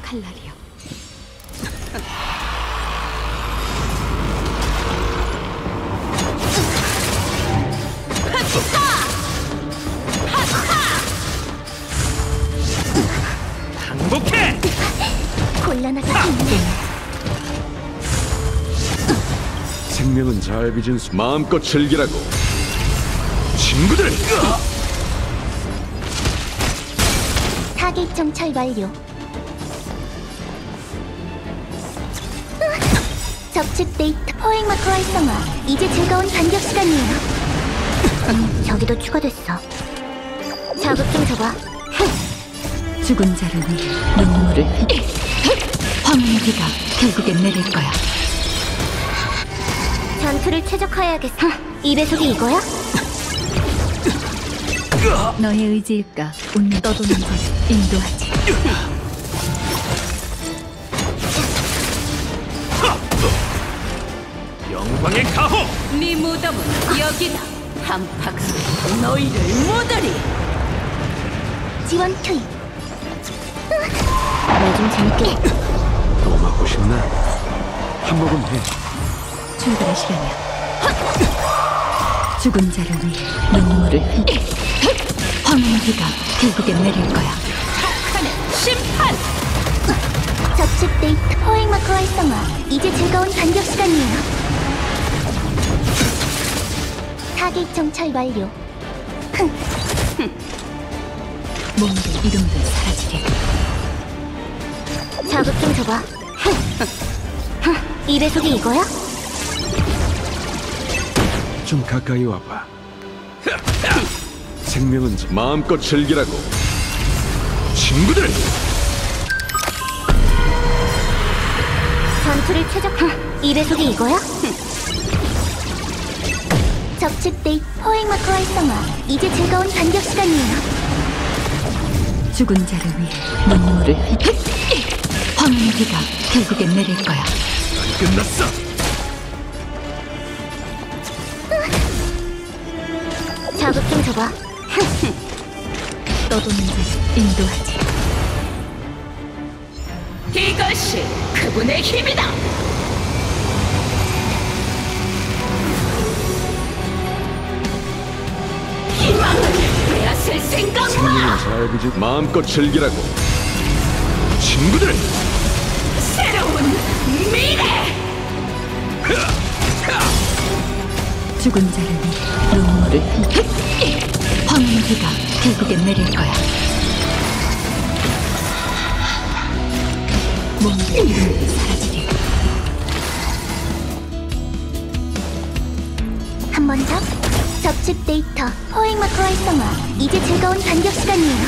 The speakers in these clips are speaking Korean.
칼날이여. 항복해! 곤란하게 힘내. 생명은 잘 빚은 마음껏 즐기라고. 친구들! 타겟 정찰 완료. 적측 데이터 포획 마크 활성화. 이제 즐거운 반격 시간이에요. 저기도 추가됐어. 자극 좀 줘봐. 죽은 자를 위해 눈물을 황무지가 결국엔 내릴 거야. 전투를 최적화해야겠어. 이 배속이 이거야? 너의 의지일까? 운명 떠도는 것 인도하지. 영광의 가호! 네 무덤은 여기다. 한 박수 너희를 모더리. 지원 투입. 좀 재밌게. 또 맞고 싶나? 한 모금 해. 출발의 시간이야. 죽은 자를 위해 눈물을 황무지가 결국엔 내릴 거야. 척하는 심판. 적측 데이터 포획 마크 활성화. 이제 즐거운 반격 시간이에요. 타겟 정찰 완료. 몸도 이름도 사라지리. 자극 좀 줘봐. 이 배속이 이거야? 좀 가까이 와봐. 생명은 마음껏 즐기라고. 친구들! 전투를 최적화. 이 배속이 이거야? 적측 데이터 포획 마크 활성화. 이제 즐거운 반격 시간이에요. 죽은 자를 위해 눈물을 황무지가 결국엔 내릴 거야. 끝났어! 자극 좀 줘봐. 떠도는 자를 인도하지. 이것이 그분의 힘이다. 희망을 빼앗을 생각과 생명은 잘 빚은 마음껏 즐기라고. 친구들! 새로운 미래. 죽은 자를 위해 눈물을 황무지가 결국엔 내릴 거야. 몸도 이름도 사라지리. 한 번 더. 적측 데이터 포획 마크 활성화. 이제 즐거운 반격 시간이에요.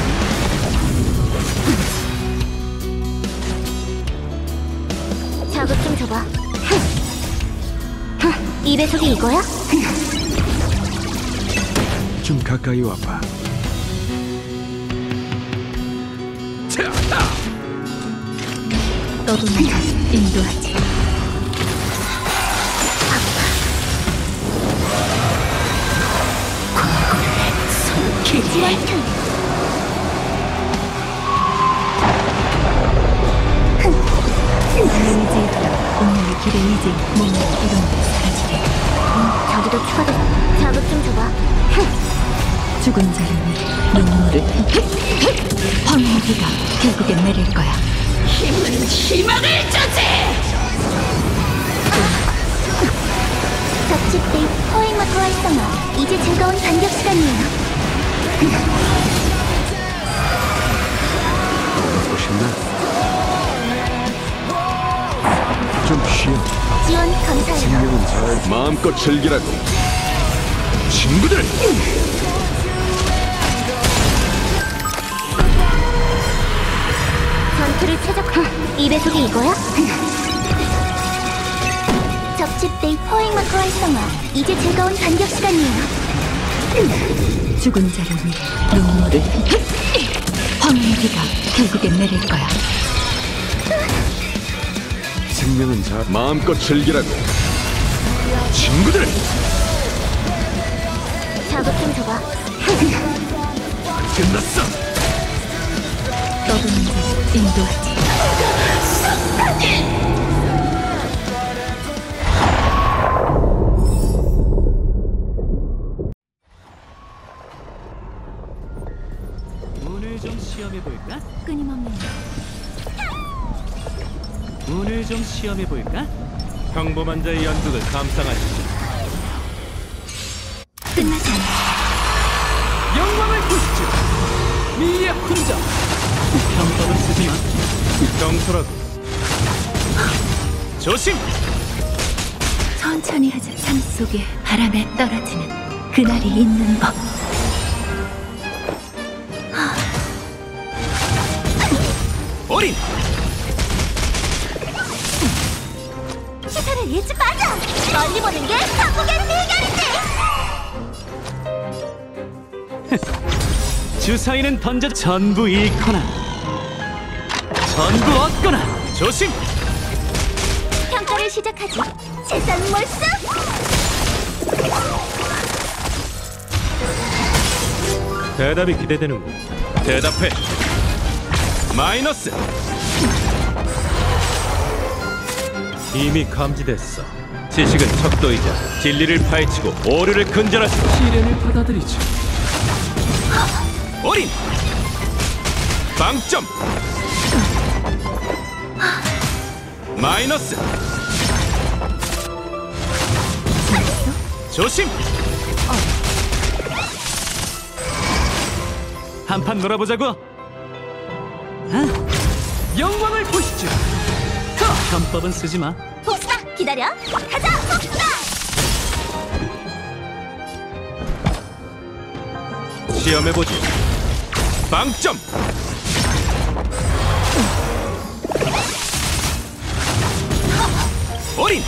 자극 좀 줘봐. 이 배속이 이거야? 좀 가까이 와봐. 떠도는 자를 인도하지. 지원 투입. 너의 의지일까? 운명의 길의 의지. 몸도 이름도 사라지리. 저기도 추가됐어. 자극 좀 줘봐. 죽은 자를 위해 눈물을 황무지가 결국엔 내릴 거야. 힘은 희망을 주지. 적측 데이터 포획 마크 활성화. 이제 즐거운 반격 시간이에요. 먹고 싶나? 좀 쉬어. 지원 감사해요. 생명은 잘 마음껏 즐기라고. 친구들! 전투를 최적화. 이 배속이 이거야? 적측 데이터 포획 마크 활성화. 이제 즐거운 반격 시간이에요. 죽은 자를 위해 눈물을 황무지가 결국엔 내릴 거야. 생명은 잘 마음껏 즐기라고. 친구들! 자극 좀 줘봐. 끝났어! 떠도는 자를 인도하지. 볼까? 끊임없는 운을 좀 시험해 볼까? 평범한 자의 연극을 감상하시지. 끝나지 않아. 영광을 보시죠. 미의 훈장. 편법을 쓰지 마. 경솔하고 조심! 천천히 하자. 삶 속에 바람에 떨어지는 그날이 있는 법. 어린! 시선을 잃지 마자. 멀리 보는 게 한국의 비결이지. 주사위는 던져 전부 잃거나 전부 얻거나. 조심! 평가를 시작하지. 세상 몰수. 대답이 기대되는군. 대답해. 마이너스. 이미 감지됐어. 지식은 척도이자 진리를 파헤치고 오류를 근절하시. 시련을 받아들이죠. 어린! 빵점! 마이너스. 조심! 한판 놀아보자고. 영광을 보시죠. 편법은 쓰지 마. 복수다. 기다려. 가자. 복수다. 시험해보지. 빵점! 어린!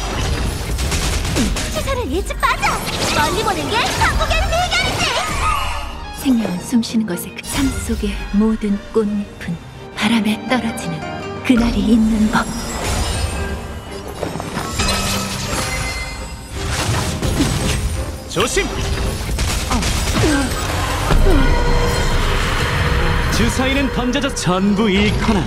시선을 잃지 마자. 멀리 보는 게 한국의 비결이지. 생명은 숨쉬는 것에 삶 속의 모든 꽃잎은 바람에 떨어지는 그날이 있는 법. 조심! 주사위는 던져져 전부 잃거나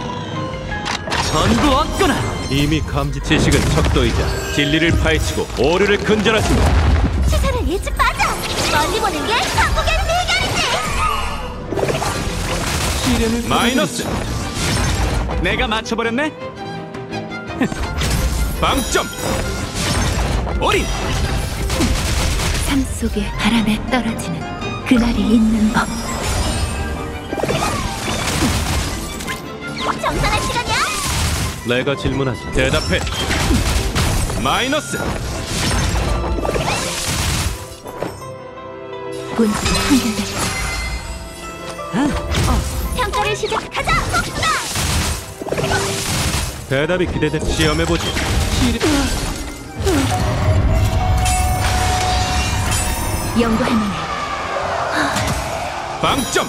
전부 얻거나. 이미 감지. 지식은 척도이자 진리를 파헤치고 오류를 근절하십니다. 시선을 잃지 마자. 멀리 보는 게 한국의 비결이지. 시련을 마이너스. 내가 맞춰버렸네. 빵점! 어린! 삶 속에 바람에 떨어지는 그날이 있는 법. 정산할 시간이야. 내가 질문하지. 대답해. 마이너스. 본질이 한결같이 평가를 시작하자. 복수다. 대답이 기대돼. 시험해보지. 연구할 만해. 빵점!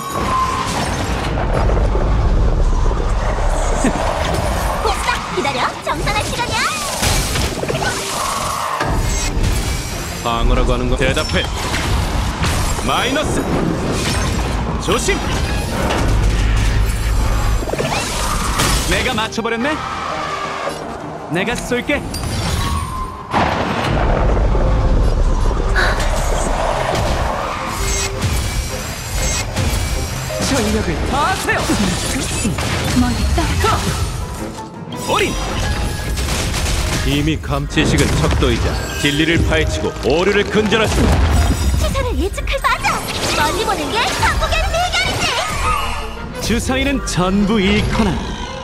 복수다. 기다려. 정산할 시간이야. 방어라고 하는 거. 대답해. 마이너스. 조심! 내가 맞춰버렸네. 내가 쏠게. 전력을 다하세요. 멀리 떨어. 어린! 이미 지식은 척도이자 진리를 파헤치고 오류를 근절하십니다. 시선을 잃지 마자. 멀리 보는 게 한국의 비결이지. 주사위는 전부 잃거나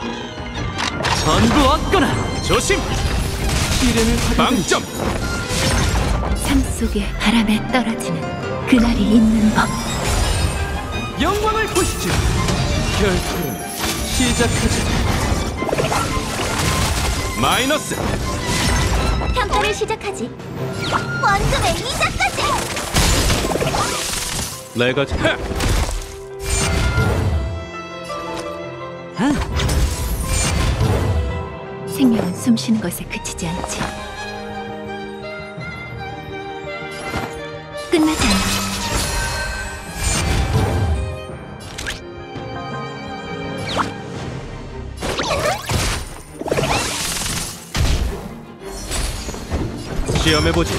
전부 얻거나. 조심! 시련을 받아들이죠. 빵점! 삶 속에 바람에 떨어지는 그날이 있는 법. 영광을 보시죠. 결투를 시작하죠. 마이너스. 평가를 시작하지. 원금의 이자까지. 내가 생명은 숨쉬는 것에 그치지 않지. 끝나지 않아. 시험해보지.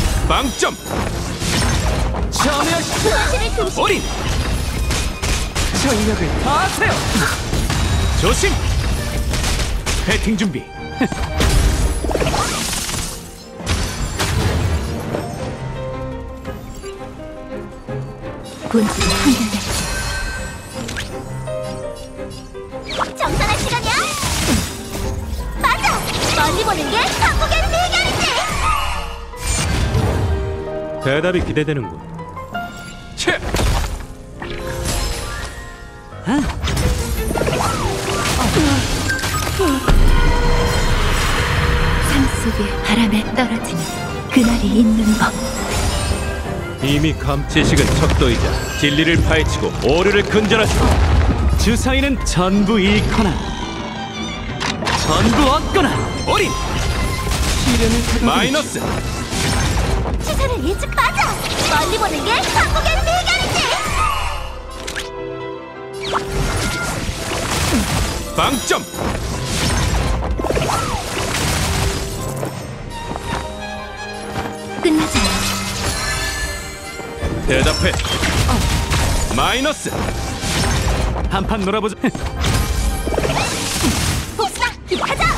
빵점! 전혀 사실을 중심. 어린! 전력을 다하세요. 조심. 배팅 준비. 본질이 한결같이 정산할 시간이야. 맞아. 멀리 보는 게 한국의 비결이지. 대답이 기대되는군. 채. 삶 속에 바람에 떨어지는 그날이 있는 법. 이미 지식은 척도이자 진리를 파헤치고 오류를 근절하시고 주사위는 전부 잃거나 전부 얻거나 올인. 마이너스. 시선을 일찍 맞아. 멀리 보는 게 한국의 비결이지. 빵점. 끝나지 않아. 대답해. 마이너스. 한판 놀아보자. 복사 가자.